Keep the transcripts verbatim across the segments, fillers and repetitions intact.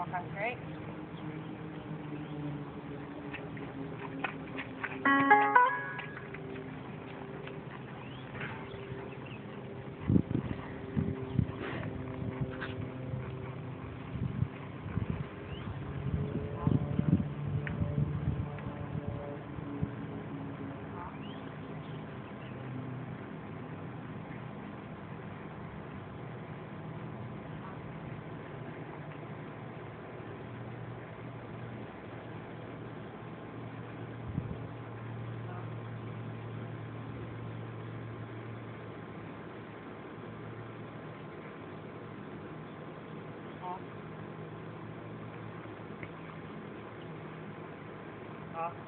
Okay, great. Uh,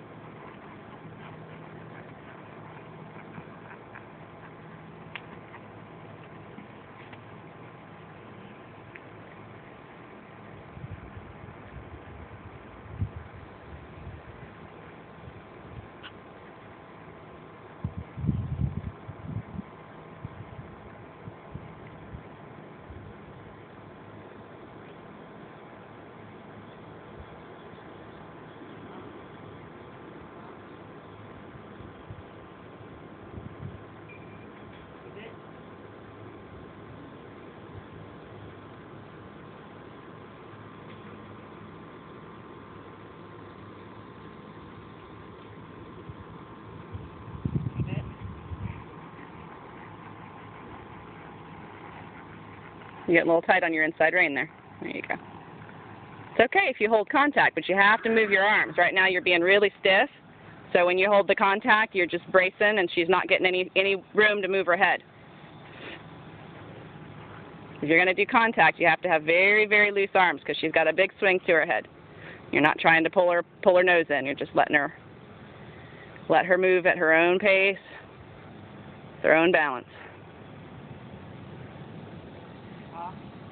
You get a little tight on your inside rein there. There you go. It's okay if you hold contact, but you have to move your arms. Right now you're being really stiff, so when you hold the contact, you're just bracing and she's not getting any, any room to move her head. If you're going to do contact, you have to have very, very loose arms because she's got a big swing to her head. You're not trying to pull her, pull her nose in. You're just letting her, let her move at her own pace, her own balance. uh.